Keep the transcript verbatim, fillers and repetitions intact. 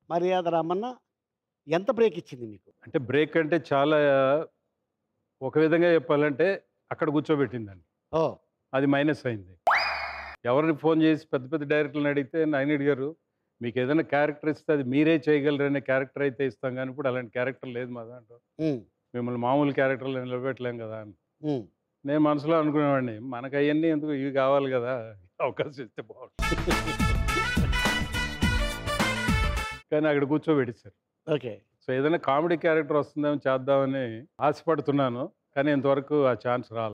మర్యాద రామన్న ఎంత బ్రేక్ ఇచ్చింది మీకు? అంటే బ్రేక్ అంటే చాలా ఒక విధంగా చెప్పాలంటే అక్కడ కూర్చోబెట్టిందండి. ఓహ్! అది మైనస్ అయింది. ఎవరిని ఫోన్ చేసి పెద్ద పెద్ద డైరెక్టర్‌లని అడిగితే నాగినేడు గారు మీకేదైనా క్యారెక్టర్ ఇస్తే అది మీరే చేయగలరనే క్యారెక్టర్ అయితే ఇస్తాం గానీ ఇప్పుడు అలాంటి క్యారెక్టర్ లేదు మా దాంట్లో. హ్మ్. మిమ్మల్ని మామూలు క్యారెక్టర్‌లో నిలబెట్టలేం గదా! అని. హ్మ్. నేను మనసులో అనుకునేవాడిని మనకయన్నీ ఎందుకు ఇవి కావాలి గదా! అవకాశం ఇస్తే బావుండు. కానీ అక్కడ కూర్చోబెట్టేసారు. ఓకే. సో, ఏదైనా కామెడీ క్యారెక్టర్ వస్తుందేమో చేద్దామని ఆశపడుతున్నాను. కానీ ఇంతవరకు ఆ ఛాన్స్ రాలా.